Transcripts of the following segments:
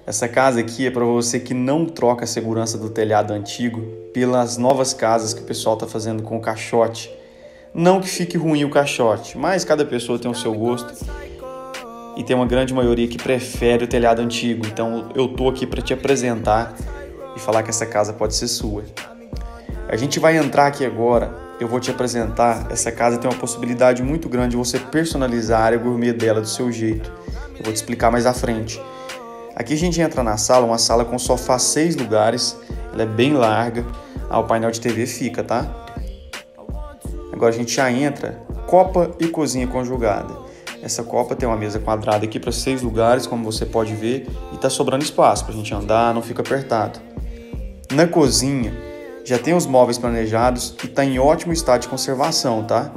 Essa casa aqui é para você que não troca a segurança do telhado antigo pelas novas casas que o pessoal está fazendo com o caixote. Não que fique ruim o caixote, mas cada pessoa tem o seu gosto e tem uma grande maioria que prefere o telhado antigo. Então eu tô aqui para te apresentar e falar que essa casa pode ser sua. A gente vai entrar aqui agora, eu vou te apresentar. Essa casa tem uma possibilidade muito grande de você personalizar a área gourmet dela do seu jeito. Eu vou te explicar mais à frente. Aqui a gente entra na sala, uma sala com sofá 6 lugares, ela é bem larga, o painel de TV fica, tá? Agora a gente já entra, copa e cozinha conjugada. Essa copa tem uma mesa quadrada aqui para 6 lugares, como você pode ver, e tá sobrando espaço pra gente andar, não fica apertado. Na cozinha, já tem os móveis planejados e tá em ótimo estado de conservação, tá?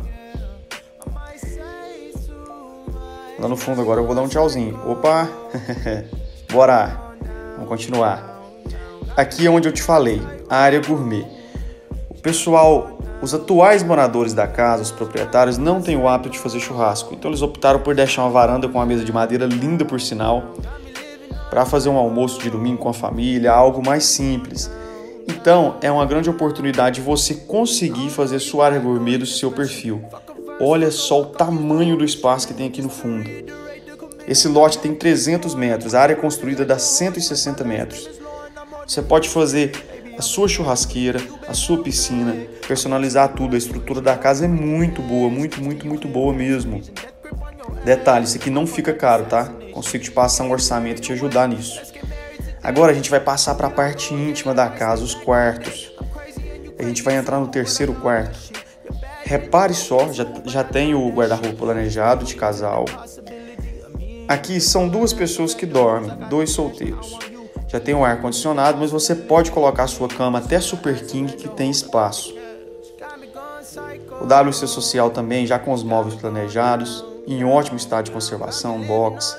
Lá no fundo agora eu vou dar um tchauzinho. Opa! Bora! Vamos continuar. Aqui é onde eu te falei, a área gourmet. O pessoal, os atuais moradores da casa, os proprietários, não têm o hábito de fazer churrasco. Então eles optaram por deixar uma varanda com uma mesa de madeira linda por sinal, para fazer um almoço de domingo com a família, algo mais simples. Então é uma grande oportunidade de você conseguir fazer sua área gourmet do seu perfil. Olha só o tamanho do espaço que tem aqui no fundo. Esse lote tem 300 metros, a área construída dá 160 metros. Você pode fazer a sua churrasqueira, a sua piscina, personalizar tudo. A estrutura da casa é muito boa, muito boa mesmo. Detalhe, isso aqui não fica caro, tá? Consigo te passar um orçamento e te ajudar nisso. Agora a gente vai passar para a parte íntima da casa, os quartos. A gente vai entrar no terceiro quarto. Repare só, já tem o guarda-roupa planejado de casal. Aqui são 2 pessoas que dormem, 2 solteiros. Já tem um ar-condicionado, mas você pode colocar a sua cama até Super King, que tem espaço. O WC social também, já com os móveis planejados, em ótimo estado de conservação, box.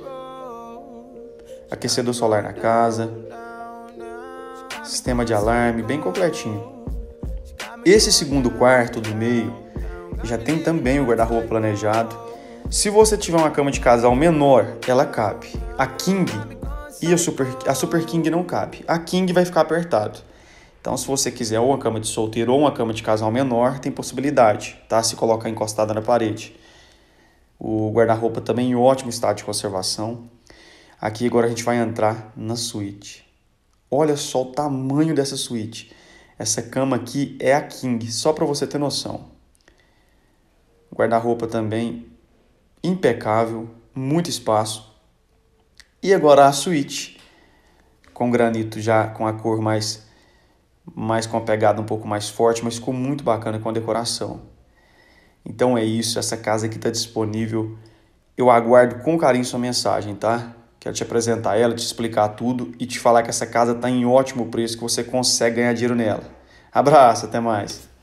Aquecedor solar na casa. Sistema de alarme, bem completinho. Esse segundo quarto do meio, já tem também o guarda-roupa planejado. Se você tiver uma cama de casal menor, ela cabe. A King e a Super King não cabe. A King vai ficar apertado. Então, se você quiser ou uma cama de solteiro ou uma cama de casal menor, tem possibilidade, tá? Se colocar encostada na parede. O guarda-roupa também em ótimo estado de conservação. Aqui agora a gente vai entrar na suíte. Olha só o tamanho dessa suíte. Essa cama aqui é a King, só para você ter noção. Guarda-roupa também impecável, muito espaço. E agora a suíte, com granito já com a cor mais com a pegada um pouco mais forte, mas ficou muito bacana com a decoração. Então é isso, essa casa aqui está disponível. Eu aguardo com carinho sua mensagem, tá? Quero te apresentar ela, te explicar tudo e te falar que essa casa está em ótimo preço, que você consegue ganhar dinheiro nela. Abraço, até mais!